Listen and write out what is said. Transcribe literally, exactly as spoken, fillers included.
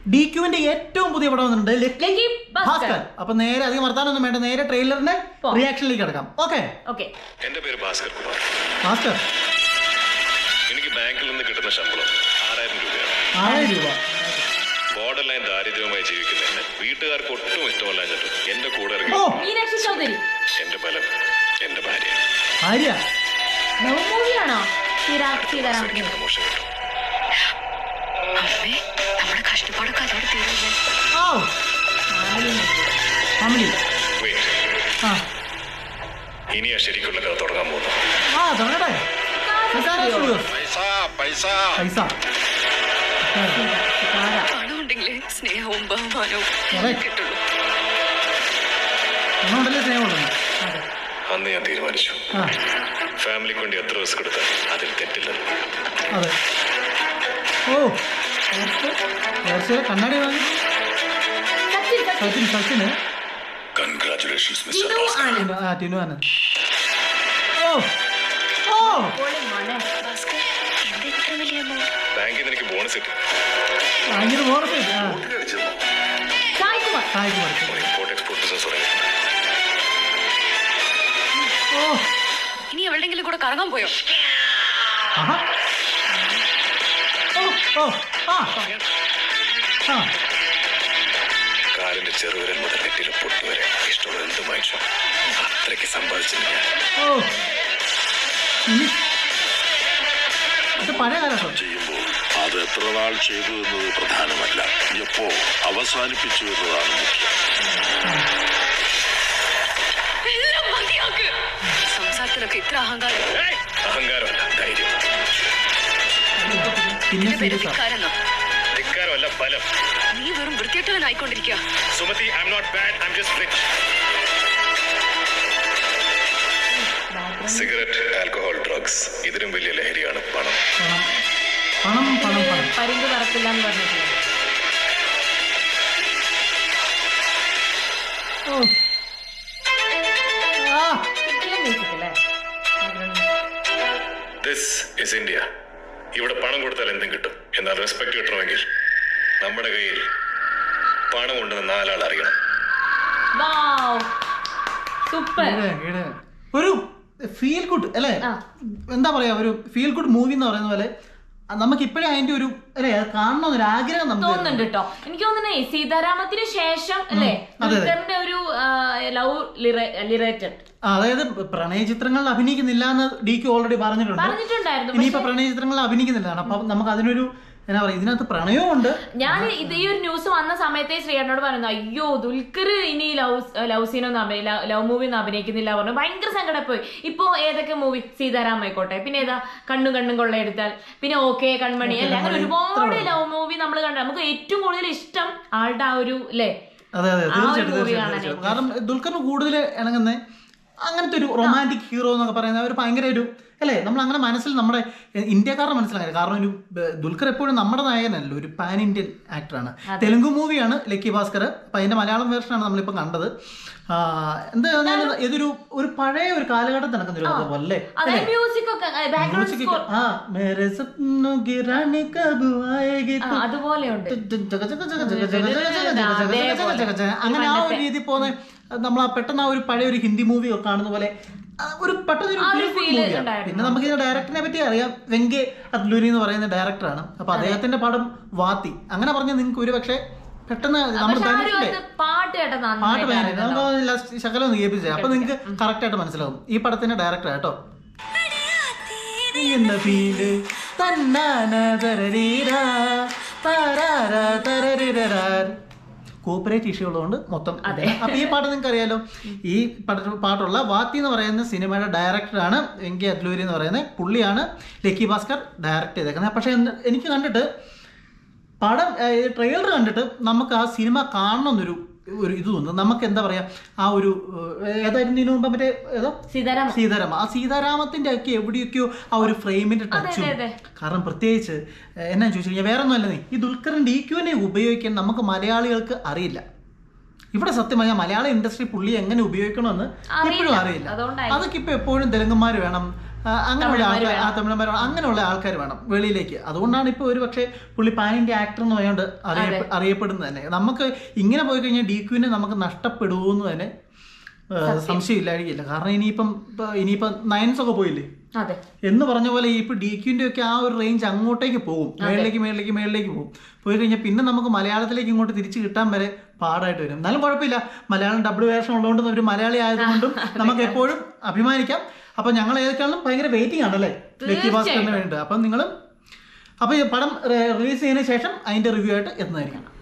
D ക്യൂവിന്റെ ഏറ്റവും പുതിയ പടം വന്നിട്ടുണ്ട് ഭാസ്കർ. അപ്പൊ നേരെ അധികം വർത്താനൊന്നും വേണ്ട, നേരെ ട്രെയിലറിന്റെ റിയാക്ഷനിലേക്ക് കിടക്കാം. ഓക്കെ. എന്റെ പേര് ഭാസ്കർ കുമാർ. ഭാസ്കർ, എനിക്ക് ബാങ്കിൽ നിന്ന് കിട്ടുന്ന ശമ്പളം ആറായിരം രൂപയാണ്. ആറായിരം രൂപ. ബോർഡർ ലൈൻ ദാരിദ്ര്യമായി ജീവിക്കുന്ന വീട്ടുകാർക്ക് ഒട്ടും ഇഷ്ടമല്ലാഞ്ഞിട്ട് എന്റെ കൂടെ ഇറങ്ങി മീനാക്ഷി ചൗധരി എന്റെ ബലം എന്റെ ഭാര്യ ഭാര്യ മൂവിയാണോ? പ്രമോഷൻ കിട്ടും. നമ്മുടെ കഷ്ടപ്പാടൊക്കെ അതോടെ തീരുന്നു. ഇനിയാ ശരിക്കുള്ള കഥ തുടങ്ങാൻ പോകുന്നു. പണമുണ്ടെങ്കിലേ സ്നേഹവും ബഹുമാനവും കിട്ടുള്ളൂ. അന്ന് ഞാൻ തീരുമാനിച്ചു, ഫാമിലിക്ക് വേണ്ടി എത്ര റിസ്ക് എടുത്താൽ അതിൽ തെറ്റില്ല. ഓ കണ്ണാടി വാങ്ങി സച്ചിൻ സച്ചിന് കൺഗ്രാറ്റുലേഷൻസ് മിസ്റ്റർ ടിനു ആണ്. ഓ ഓ ബാങ്കിൽ നിന്ന് എനിക്ക് ബോണസ് കിട്ടി. ബാങ്കിൽ ബോണസ് കിട്ടി. ഇമ്പോർട്ട് എക്സ്പോർട്ട് ബിസിനസ് തുടങ്ങി. ഓ ഇനി എവിടെയെങ്കിലും കൂടെ കറങ്ങാൻ പോയോ? കാലിന്റെ ചെറുവിരൽ മുതൽ നെറ്റിലെ പൊട്ടി വരെ ഇഷ്ടമുള്ള എന്ത് വാങ്ങിച്ചു അത്രയ്ക്ക് സമ്പാദിച്ചില്ല. ചെയ്യുമ്പോൾ അത് എത്ര നാൾ ചെയ്തു എന്നത് പ്രധാനമല്ല, എപ്പോ അവസാനിപ്പിച്ചു എന്നതാണ് മുഖ്യം. സംസാരത്തിലൊക്കെ ഇത്ര അഹങ്കാരം. അഹങ്കാരമല്ല, ധൈര്യം. ധിക്കാരമല്ല, ബലം. നീ വെറും വൃത്തികെട്ടവനായിക്കൊണ്ടിരിക്കുക. Sumathi, I am not bad, I am just rich. Cigarette, alcohol, drugs, ഇതിലും വലിയ ലഹരിയാണ് പണം. പണം പണം പണം പരിങ്ക് പറക്കില്ല എന്ന് പറഞ്ഞിട്ടുണ്ട്. This is India. ഇവിടെ പണം കൊടുത്താൽ എന്തും കിട്ടും. എന്നാൽ റെസ്പെക്ട് കിട്ടണമെങ്കിൽ നമ്മുടെ കയ്യിൽ പണം ഉണ്ടെന്ന് നാലാൾ അറിയണം. ഒരു ഫീൽ ഗുഡ് അല്ലേ, എന്താ പറയാ, ഒരു ഫീൽ ഗുഡ് മൂവി എന്ന് പറയുന്ന പോലെ നമുക്ക് ഇപ്പോഴും അതിന്റെ ഒരു അല്ലെ കാണണമെന്നൊരു ആഗ്രഹം നമുക്ക് തോന്നുന്നുണ്ട് കേട്ടോ. എനിക്ക് തോന്നുന്നേ സീതാരാമത്തിന് ശേഷം അല്ലേ ദുൽഖറിന്റെ ഒരു ലവ് ലിറേറ്റഡ്, അതായത് പ്രണയ ചിത്രങ്ങളിൽ അഭിനയിക്കുന്നില്ല എന്ന് ഡി ക്യു ഓൾറെഡി പറഞ്ഞിട്ടുണ്ട്. ഇനിയിപ്പോ പ്രണയ ചിത്രങ്ങളിൽ അഭിനയിക്കുന്നില്ലാണ്. അപ്പൊ നമുക്ക് അതിനൊരു എന്നാ പറയാ, ഇതിനകത്ത് പ്രണയവും ഉണ്ട്. ഞാൻ ഇത് ഈ ഒരു ന്യൂസ് വന്ന സമയത്തെ ശ്രീയേട്ടനോട് പറയുന്നു, അയ്യോ ദുൽഖർ ഇനി ലവ് ലവ് സീനൊന്നും ലവ് മൂവി ഒന്നും അഭിനയിക്കുന്നില്ല പറഞ്ഞു. ഭയങ്കര സങ്കടം പോയി. ഇപ്പൊ ഏതൊക്കെ മൂവി, സീതാരാം ആയിക്കോട്ടെ, പിന്നെ ഏതാ കണ്ണും കണ്ണും കൊള്ളയെടുത്താൽ, പിന്നെ ഓക്കെ കൺമണി അല്ലെ, അങ്ങനെ ഒരുപാട് ലവ് മൂവി നമ്മൾ കണ്ട. നമുക്ക് ഏറ്റവും കൂടുതൽ ഇഷ്ടം ആളുടെ ആ ഒരു അല്ലേ. അതെ അതെ തീർച്ചയായിട്ടും. കാരണം ദുൽഖറിന് കൂടുതൽ ഇണങ്ങുന്ന അങ്ങനത്തെ ഒരു റൊമാൻറ്റിക് ഹീറോ എന്നൊക്കെ പറയുന്ന ഒരു ഭയങ്കര ഒരു അല്ലേ, നമ്മൾ അങ്ങനെ മനസ്സിൽ നമ്മുടെ ഇന്ത്യക്കാരുടെ മനസ്സിലായത്. കാരണം ഒരു ദുൽഖർ എപ്പോഴും നമ്മുടെ നായകനല്ലോ, ഒരു പാൻ ഇന്ത്യൻ ആക്ടറാണ്. തെലുങ്ക് മൂവിയാണ് ലക്കി ഭാസ്കർ. അപ്പം അതിന്റെ മലയാളം വേർഷനാണ് നമ്മളിപ്പോൾ കണ്ടത്. എന്താ ഇതൊരു ഒരു പഴയ ഒരു കാലഘട്ടത്തിൽ നടക്കുന്ന ഒരു കഥ പോലെ അങ്ങനെ ആ ഒരു രീതി പോകുന്ന നമ്മൾ ആ പെട്ടെന്ന് ആ ഒരു പഴയ ഒരു ഹിന്ദി മൂവി ഒക്കെ കാണുന്ന പോലെ ഒരു പെട്ടെന്ന്. പിന്നെ നമുക്ക് ഇതിന്റെ ഡയറക്ടറിനെ പറ്റി അറിയാം, വെങ്കി അത്ലൂരി എന്ന് പറയുന്ന ഡയറക്ടറാണ്. അപ്പൊ അദ്ദേഹത്തിന്റെ പടം വാത്തി. അങ്ങനെ പറഞ്ഞാൽ നിങ്ങൾക്ക് ഒരു പക്ഷേ പെട്ടെന്ന് നമ്മൾ പാട്ട് നമുക്ക് ശകലം ഒന്ന് കേൾപ്പിച്ചേ, അപ്പൊ നിങ്ങൾക്ക് കറക്റ്റ് ആയിട്ട് മനസ്സിലാവും ഈ പടത്തിന്റെ ഡയറക്ടർ കേട്ടോ. കോപ്പറേറ്റ് ഇഷ്യൂ ഉള്ളതുകൊണ്ട് മൊത്തം. അപ്പൊ ഈ പാട്ട് നിങ്ങൾക്ക് അറിയാലോ, ഈ പാട്ടുള്ള വാത്തി എന്ന് പറയുന്ന സിനിമയുടെ ഡയറക്ടറാണ് വെങ്കി അത്ലൂരി എന്ന് പറയുന്നത്. പുള്ളിയാണ് ലക്കി ഭാസ്കർ ഡയറക്ട് ചെയ്തേക്കുന്നത്. പക്ഷെ എനിക്ക് കണ്ടിട്ട് പടം ട്രെയിലർ കണ്ടിട്ട് നമുക്ക് ആ സിനിമ കാണണമെന്നൊരു ഒരു ഇത് തോന്നുന്നു. നമുക്ക് എന്താ പറയാ, ആ ഒരു ഏതായിരുന്നു ഇതിനു മുമ്പ് മറ്റേ ഏതോ സീതാരാമ സീതാരാമ ആ സീതാരാമത്തിന്റെ ഒക്കെ എവിടെയൊക്കെയോ ആ ഒരു ഫ്രെയിമിന്റെ ടച്ചും. കാരണം പ്രത്യേകിച്ച് എന്നാ ചോദിച്ചു കഴിഞ്ഞാൽ വേറെ ഒന്നും അല്ലേ, ഈ ദുൽഖറിന്റെ ഡി ക്യുവിനെ ഉപയോഗിക്കാൻ നമുക്ക് മലയാളികൾക്ക് അറിയില്ല. ഇവിടെ സത്യം പറഞ്ഞാൽ മലയാള ഇൻഡസ്ട്രി പുള്ളി എങ്ങനെ ഉപയോഗിക്കണമെന്ന് ഇപ്പോഴും അറിയില്ല. അതൊക്കെ ഇപ്പൊ എപ്പോഴും തെലുങ്കന്മാർ വേണം, അങ്ങനെയുള്ള ആൾക്കാർ ആ തമിഴന്മാർ അങ്ങനെയുള്ള ആൾക്കാർ വേണം വെളിയിലേക്ക്. അതുകൊണ്ടാണ് ഇപ്പോൾ ഒരു പക്ഷേ പുള്ളി പാൻ ഇന്ത്യ ആക്ടർ എന്ന് പറയുന്നത് അറിയ അറിയപ്പെടുന്നത് തന്നെ. നമുക്ക് ഇങ്ങനെ പോയി കഴിഞ്ഞാൽ ഡി ക്യൂവിനെ നമുക്ക് നഷ്ടപ്പെടുമെന്ന് തന്നെ സംശയമില്ലായിരിക്കില്ല. കാരണം ഇനിയിപ്പം ഇനിയിപ്പം നയൻസ് ഒക്കെ പോയില്ലേ എന്ന് പറഞ്ഞ പോലെ ഇപ്പൊ ഡി ക്യൂന്റെ ഒക്കെ ആ ഒരു റേഞ്ച് അങ്ങോട്ടേക്ക് പോകും, മേളിലേക്ക് മേളിലേക്ക് മേളിലേക്ക് പോകും. പോയി കഴിഞ്ഞാൽ പിന്നെ നമുക്ക് മലയാളത്തിലേക്ക് ഇങ്ങോട്ട് തിരിച്ചു കിട്ടാൻ വരെ പാടായിട്ട് വരും. എന്നാലും കുഴപ്പമില്ല, മലയാളം ഡബിൾ വേർഷൻ ഉള്ളതുകൊണ്ടും ഒരു മലയാളി ആയതുകൊണ്ടും നമുക്ക് എപ്പോഴും അഭിമാനിക്കാം. അപ്പൊ ഞങ്ങൾ ഏതൊക്കെയാണെങ്കിലും ഭയങ്കര വെയിറ്റിംഗ് ആണല്ലേ ലക്കി ഭാസ്കറിന് വേണ്ടിയിട്ട്. അപ്പം നിങ്ങൾ അപ്പൊ ഈ പടം റിലീസ് ചെയ്തതിനു ശേഷം അതിന്റെ റിവ്യൂ ആയിട്ട് എത്തുന്നതായിരിക്കും.